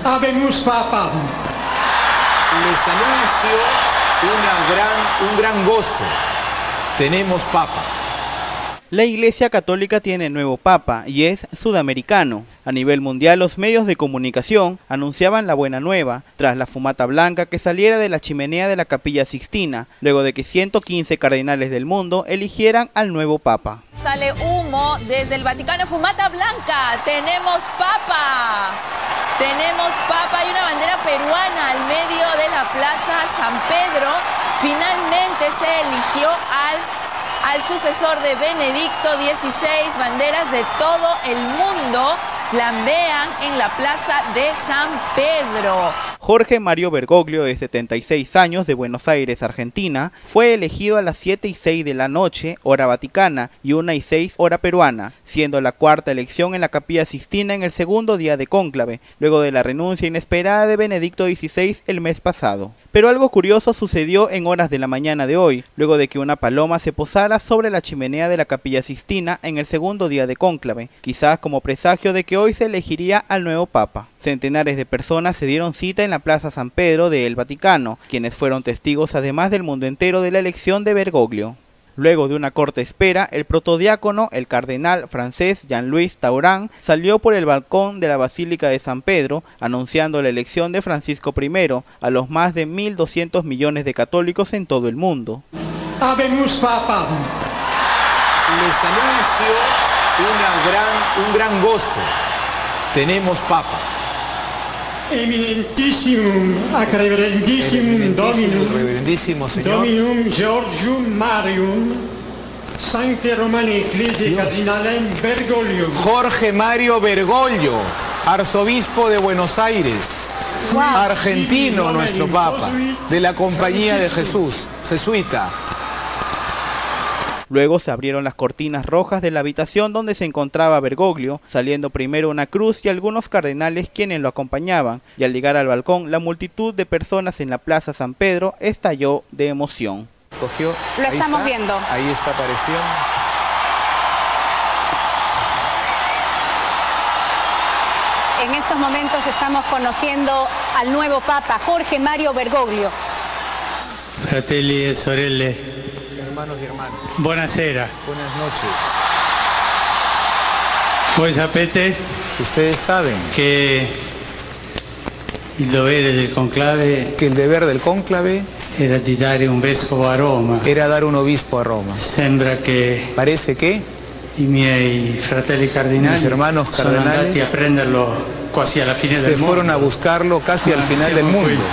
Habemus Papa. Les anuncio un gran gozo. Tenemos Papa. La Iglesia Católica tiene nuevo Papa y es sudamericano. A nivel mundial, los medios de comunicación anunciaban la buena nueva tras la fumata blanca que saliera de la chimenea de la Capilla Sixtina, luego de que 115 cardenales del mundo eligieran al nuevo Papa. Sale humo desde el Vaticano, fumata blanca. Tenemos Papa. Tenemos Papa y una bandera peruana al medio de la Plaza San Pedro. Finalmente se eligió al sucesor de Benedicto XVI. Banderas de todo el mundo flambean en la Plaza de San Pedro. Jorge Mario Bergoglio, de 76 años, de Buenos Aires, Argentina, fue elegido a las 7:06 de la noche, hora vaticana, y 1:06, hora peruana, siendo la cuarta elección en la Capilla Sixtina en el segundo día de cónclave, luego de la renuncia inesperada de Benedicto XVI el mes pasado. Pero algo curioso sucedió en horas de la mañana de hoy, luego de que una paloma se posara sobre la chimenea de la Capilla Sixtina en el segundo día de cónclave, quizás como presagio de que hoy se elegiría al nuevo Papa. Centenares de personas se dieron cita en la Plaza San Pedro de El Vaticano, quienes fueron testigos además del mundo entero de la elección de Bergoglio. Luego de una corta espera, el protodiácono, el cardenal francés Jean-Louis Tauran, salió por el balcón de la Basílica de San Pedro, anunciando la elección de Francisco I a los más de 1.200 millones de católicos en todo el mundo. Habemus Papa. Les anuncio un gran gozo. Tenemos Papa. Eminentissimum, ac reverendissimum Dominum, reverendísimo Señor, Dominum Georgium Marium, Sancte Romane Ecclesiae Cardinalem Bergoglio. Jorge Mario Bergoglio, arzobispo de Buenos Aires, argentino nuestro Papa, de la Compañía de Jesús, jesuita. Luego se abrieron las cortinas rojas de la habitación donde se encontraba Bergoglio, saliendo primero una cruz y algunos cardenales quienes lo acompañaban, y al llegar al balcón, la multitud de personas en la Plaza San Pedro estalló de emoción. Lo estamos viendo. Ahí está apareciendo. En estos momentos estamos conociendo al nuevo Papa, Jorge Mario Bergoglio. Fratelli e sorelle, hermanos y hermanas, buonasera. Buenas noches. Voi sapete Ustedes saben che il dovere del conclave que el deber del cónclave era di dare un vescovo a Roma. era dar un obispo a Roma. Sembra che Parece que i miei fratelli cardinali mis hermanos sono andati cardenales a prenderlo quasi alla fine se del mondo. fueron a buscarlo casi al final del Siamo qui. mundo.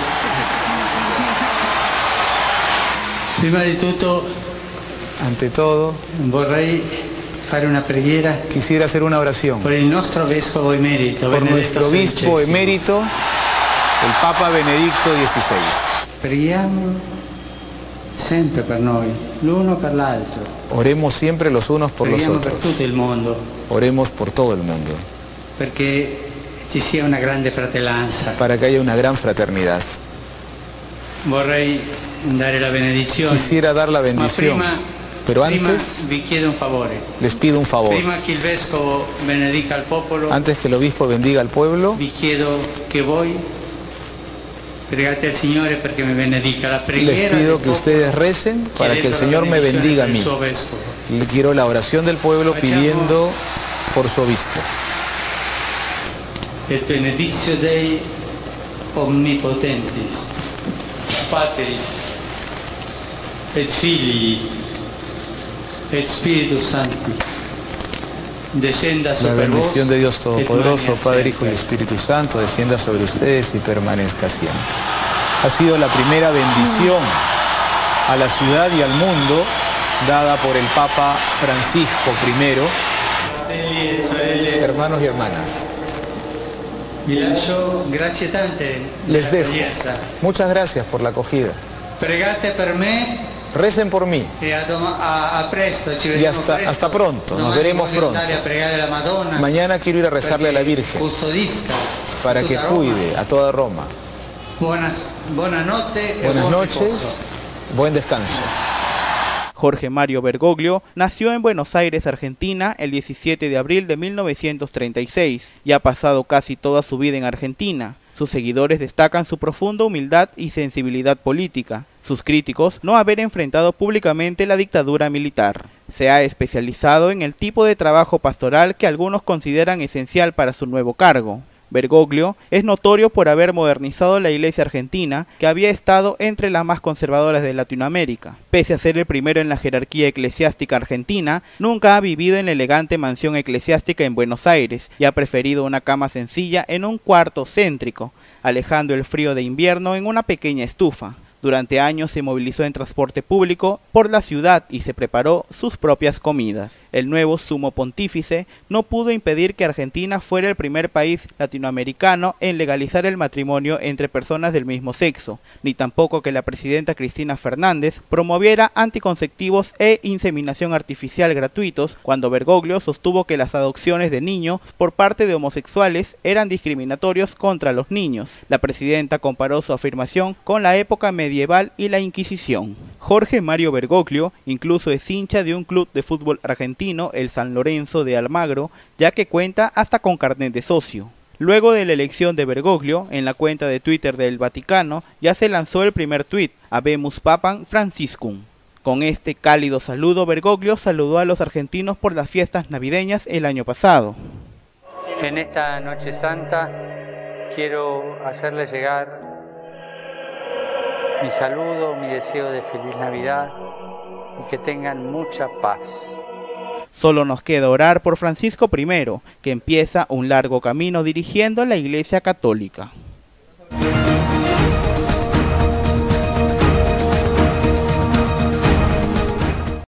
Prima di tutto Ante todo, vorrei fare una preghiera quisiera hacer una oración por il nostro vescovo emerito, por Benedetto nuestro obispo XVI. emérito, el Papa Benedicto XVI. Preghiamo sempre per noi, l'uno per l'altro. Oremos siempre los unos por los Preghiamo per otros. tutto il mondo, Oremos por todo el mundo, perché ci sia una grande fratellanza. para que haya una gran fraternidad. Vorrei dare la benedizione. Quisiera dar la bendición, pero antes vi chiedo un favore. les pido un favor. Prima che il vescovo benedica il popolo, Antes que el obispo bendiga al pueblo, vi chiedo che voi pregate al Signore perché mi benedica la les preghiera. pido del que popolo, ustedes recen para que el chiedendo la Señor me benedizione bendiga a del mí. suo vescovo. Le quiero la oración del pueblo pidiendo por su obispo. Et benedictio Dei omnipotentis, Patris, et Filii, et Spiritus Sancti, descenda La sobre vos. bendición de Dios Todopoderoso, et Padre, Hijo y manet Espíritu Santo, descienda sobre ustedes y permanezca siempre. Ha sido la primera bendición a la ciudad y al mundo dada por el Papa Francisco I. Fratelli e sorelle, Hermanos y hermanas, vi lascio grazie tante les della dejo. accoglienza. Muchas gracias por la acogida. Pregate per me Recen por mí e a presto, ci y vediamo hasta presto. pronto. Nos Domani veremos voglio pronto. andare a pregare la Madonna. Mañana quiero ir a rezarle a la perché Virgen custodisca para que tutta Roma. cuide a toda Roma. Buonanotte e Buenas buon noches, riposo. buen descanso. Jorge Mario Bergoglio nació en Buenos Aires, Argentina, el 17 de abril de 1936 y ha pasado casi toda su vida en Argentina. Sus seguidores destacan su profunda humildad y sensibilidad política. Sus críticos no haber enfrentado públicamente la dictadura militar. Se ha especializado en el tipo de trabajo pastoral que algunos consideran esencial para su nuevo cargo. Bergoglio es notorio por haber modernizado la iglesia argentina, que había estado entre las más conservadoras de Latinoamérica. Pese a ser el primero en la jerarquía eclesiástica argentina, nunca ha vivido en la elegante mansión eclesiástica en Buenos Aires y ha preferido una cama sencilla en un cuarto céntrico, alejando el frío de invierno en una pequeña estufa. Durante años se movilizó en transporte público por la ciudad y se preparó sus propias comidas. El nuevo sumo pontífice no pudo impedir que Argentina fuera el primer país latinoamericano en legalizar el matrimonio entre personas del mismo sexo, ni tampoco que la presidenta Cristina Fernández promoviera anticonceptivos e inseminación artificial gratuitos, cuando Bergoglio sostuvo que las adopciones de niños por parte de homosexuales eran discriminatorios contra los niños. La presidenta comparó su afirmación con la época medieval y la Inquisición. Jorge Mario Bergoglio incluso es hincha de un club de fútbol argentino, el San Lorenzo de Almagro, ya que cuenta hasta con carnet de socio. Luego de la elección de Bergoglio, en la cuenta de Twitter del Vaticano ya se lanzó el primer tuit, Habemus Papam Franciscum. Con este cálido saludo, Bergoglio saludó a los argentinos por las fiestas navideñas el año pasado. En esta Noche Santa quiero hacerle llegar mi saludo, mi deseo de feliz Navidad y que tengan mucha paz. Solo nos queda orar por Francisco I, que empieza un largo camino dirigiendo la Iglesia Católica.